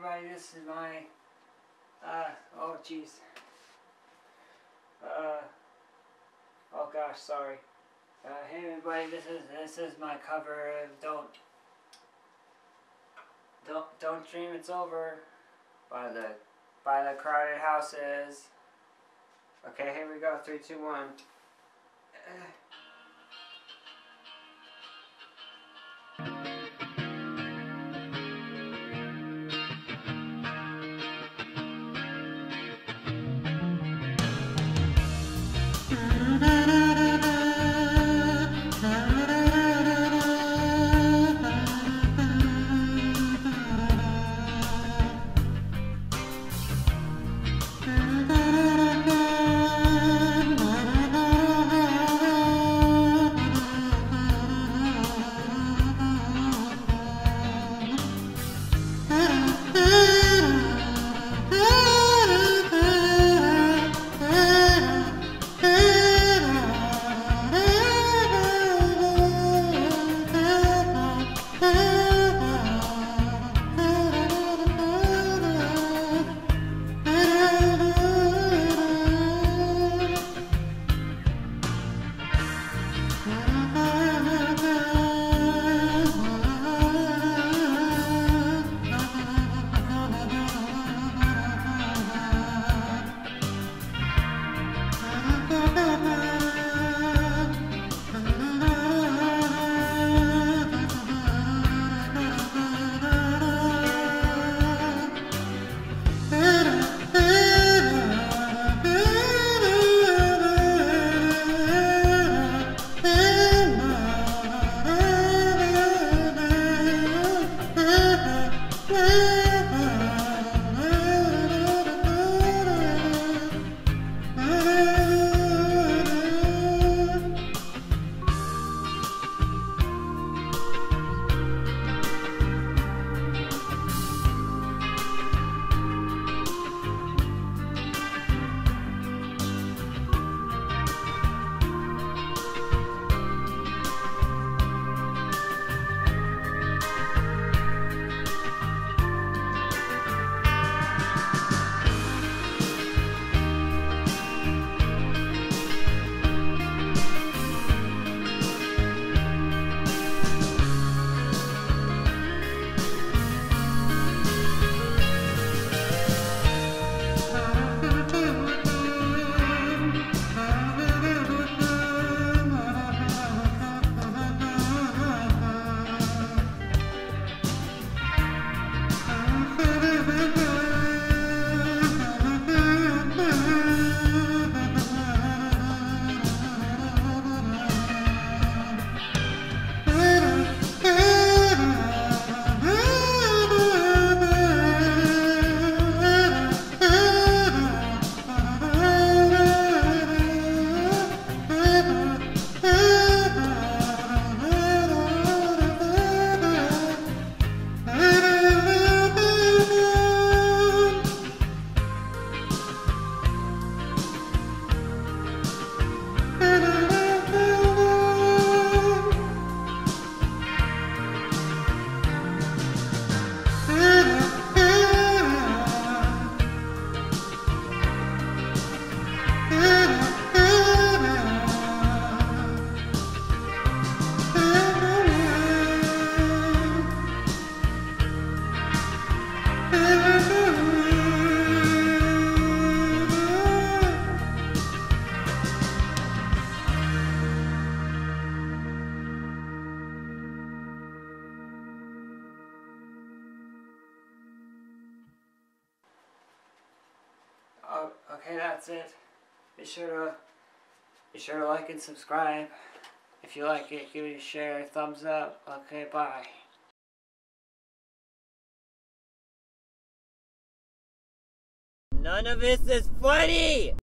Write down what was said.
everybody, this is my, oh jeez. Oh gosh, sorry. Hey everybody, this is my cover of Don't Dream It's Over by the Crowded Houses. Okay, here we go, 3, 2, 1. Oh, okay, that's it. Be sure to like and subscribe. If you like it, give it a share, thumbs up. Okay, bye. None of this is funny!